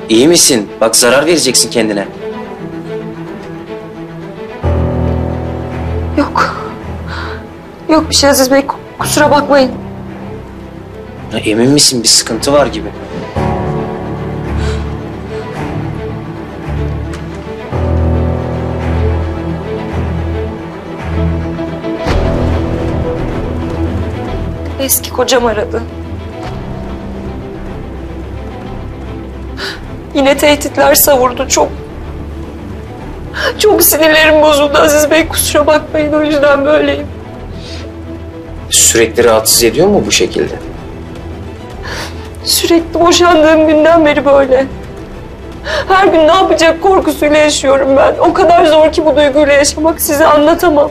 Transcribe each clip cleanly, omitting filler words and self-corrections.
İyi misin? Bak zarar vereceksin kendine. Yok. Yok bir şey Aziz Bey, kusura bakmayın. Ya, emin misin? Bir sıkıntı var gibi. Eski kocam aradı. Yine tehditler savurdu. Çok sinirlerim bozuldu Aziz Bey. Kusura bakmayın, o yüzden böyleyim. Sürekli rahatsız ediyor mu bu şekilde? Sürekli boşandığım günden beri böyle. Her gün ne yapacak korkusuyla yaşıyorum ben. O kadar zor ki bu duyguyla yaşamak, size anlatamam.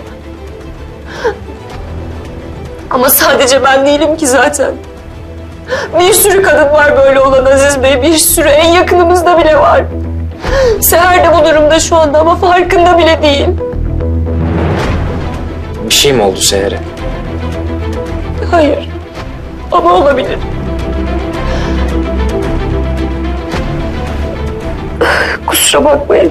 Ama sadece ben değilim ki zaten. Bir sürü kadın var böyle olan Aziz Bey, bir sürü, en yakınımızda bile var. Seher de bu durumda şu anda ama farkında bile değil. Bir şey mi oldu Seher'e? Hayır. Ama olabilir. Kusura bakmayın.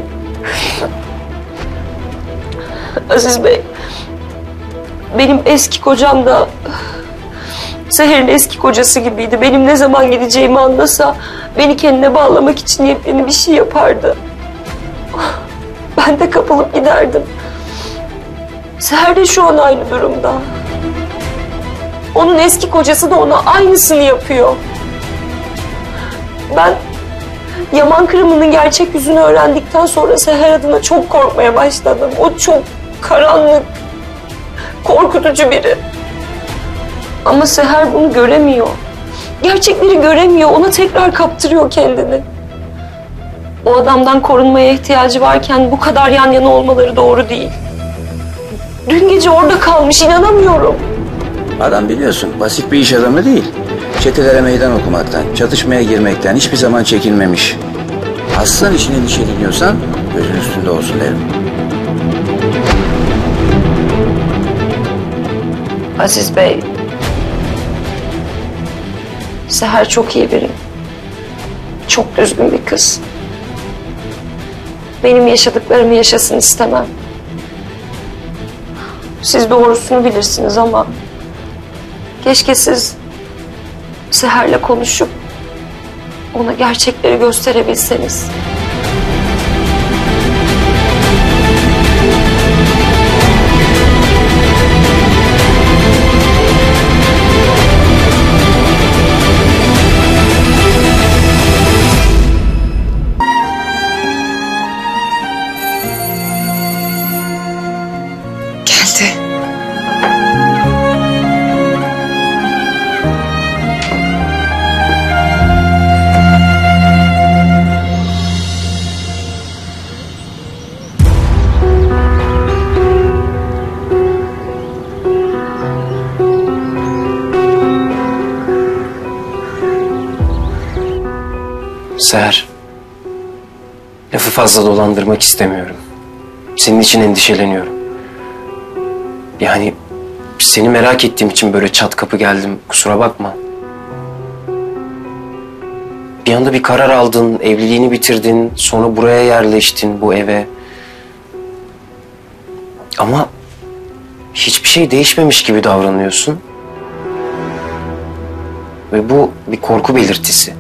Aziz Bey, benim eski kocam da Seher'in eski kocası gibiydi. Benim ne zaman gideceğimi anlasa beni kendine bağlamak için yepyeni bir şey yapardı. Ben de kapılıp giderdim. Seher de şu an aynı durumda. Onun eski kocası da ona aynısını yapıyor. Ben Yaman Kırımı'nın gerçek yüzünü öğrendikten sonra Seher adına çok korkmaya başladım. O çok karanlık, korkutucu biri. Ama Seher bunu göremiyor. Gerçekleri göremiyor, ona tekrar kaptırıyor kendini. O adamdan korunmaya ihtiyacı varken bu kadar yan yana olmaları doğru değil. Dün gece orada kalmış, inanamıyorum. Adam biliyorsun basit bir iş adamı değil. Çetelere meydan okumaktan, çatışmaya girmekten hiçbir zaman çekinmemiş. Aslan için endişeleniyorsan gözün üstünde olsun derim. Aziz Bey, Seher çok iyi biri. Çok düzgün bir kız. Benim yaşadıklarımı yaşasın istemem. Siz doğrusunu bilirsiniz ama keşke siz Seher'le konuşup ona gerçekleri gösterebilseniz. Geldi. Seher, lafı fazla dolandırmak istemiyorum. Senin için endişeleniyorum. Yani seni merak ettiğim için böyle çat kapı geldim. Kusura bakma. Bir anda bir karar aldın, evliliğini bitirdin, sonra buraya yerleştin, bu eve. Ama hiçbir şey değişmemiş gibi davranıyorsun. Ve bu bir korku belirtisi.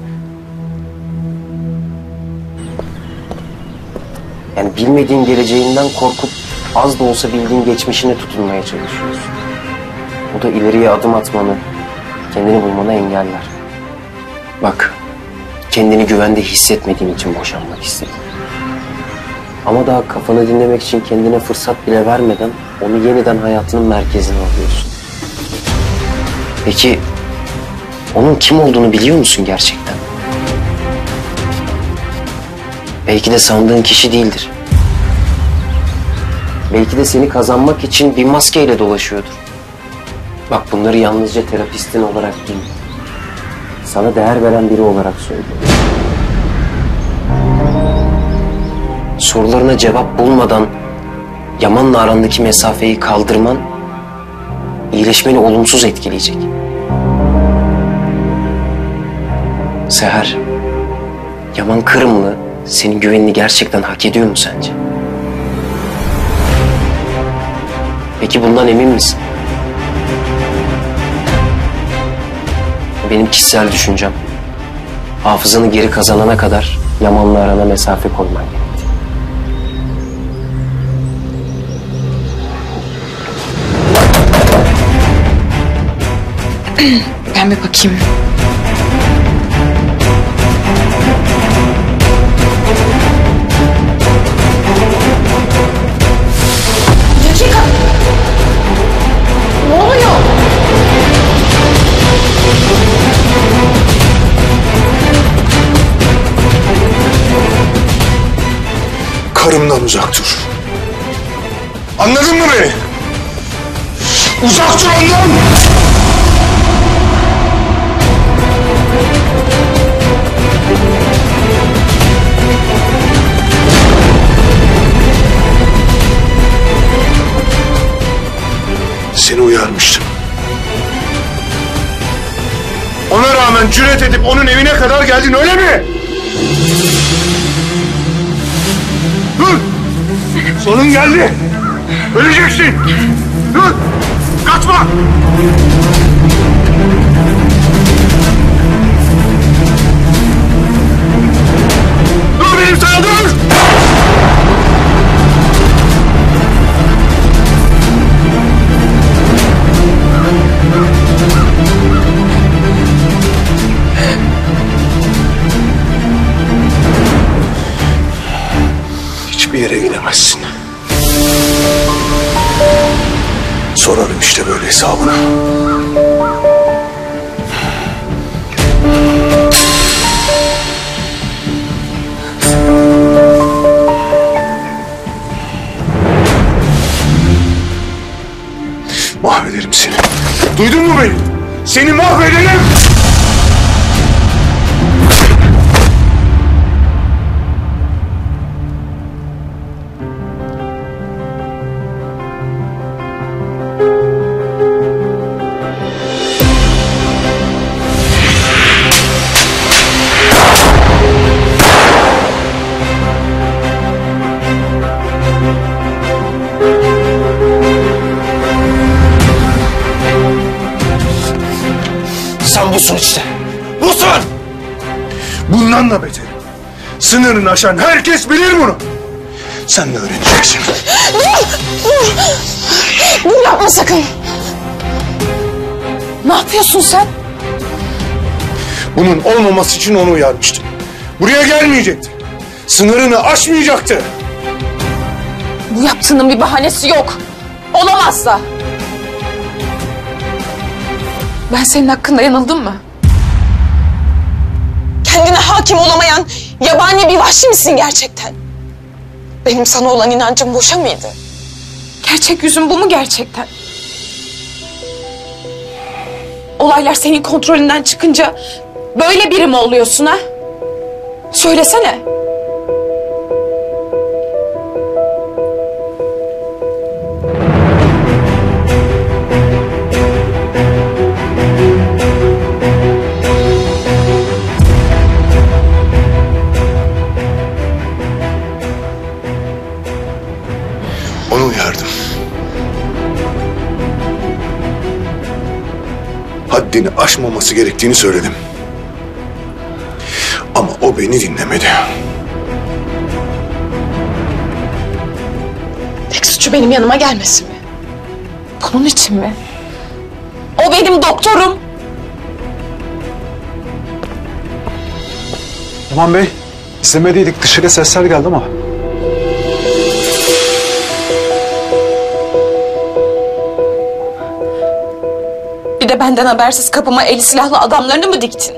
Yani bilmediğin geleceğinden korkup az da olsa bildiğin geçmişine tutunmaya çalışıyorsun. Bu da ileriye adım atmanı, kendini bulmanı engeller. Bak, kendini güvende hissetmediğin için boşanmak istedim. Ama daha kafanı dinlemek için kendine fırsat bile vermeden onu yeniden hayatının merkezine alıyorsun. Peki, onun kim olduğunu biliyor musun gerçekten? Belki de sandığın kişi değildir. Belki de seni kazanmak için bir maskeyle dolaşıyordur. Bak bunları yalnızca terapistin olarak değil, sana değer veren biri olarak söylüyorum. Sorularına cevap bulmadan Yaman'la arandaki mesafeyi kaldırman iyileşmeni olumsuz etkileyecek. Seher, Yaman Kırımlı senin güvenini gerçekten hak ediyor mu sence? Peki bundan emin misin? Benim kişisel düşüncem. Hafızanı geri kazanana kadar Yaman'la arana mesafe koyman gerek. Ben bir bakayım. Dakika. Ne oluyor? Karımdan uzak dur. Anladın mı beni? Uzak dur ondan! Seni uyarmıştım. Ona rağmen cüret edip onun evine kadar geldin, öyle mi? Dur! Sonun geldi. Öleceksin. Dur! Kaçma! Dur benim sana, dur! Hiçbir yere gidemezsin. Sorarım işte böyle hesabını. Mahvederim seni. Duydun mu beni? Seni mahvederim! Sen busun işte. Busun! Bundan da beter. Sınırını aşan herkes bilir bunu. Sen de öğreneceksin. Dur yapma sakın. Ne yapıyorsun sen? Bunun olmaması için onu uyarmıştım. Buraya gelmeyecekti. Sınırını aşmayacaktı. Bu yaptığının bir bahanesi yok. Olamaz da. Ben senin hakkında yanıldım mı? Kendine hakim olamayan yabani bir vahşi misin gerçekten? Benim sana olan inancım boşa mıydı? Gerçek yüzün bu mu gerçekten? Olaylar senin kontrolünden çıkınca böyle biri mi oluyorsun ha? Söylesene. Onu uyardım. Haddini aşmaması gerektiğini söyledim. Ama o beni dinlemedi. Tek suçu benim yanıma gelmesi mi? Bunun için mi? O benim doktorum. Yaman Bey, istemediydik. Dışarıya sesler geldi ama. Bir de benden habersiz kapıma eli silahlı adamlarını mı diktin?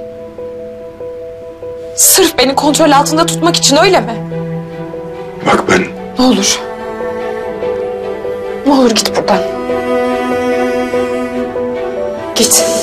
Sırf beni kontrol altında tutmak için, öyle mi? Bak ben Ne olur. Ne olur git buradan. Git.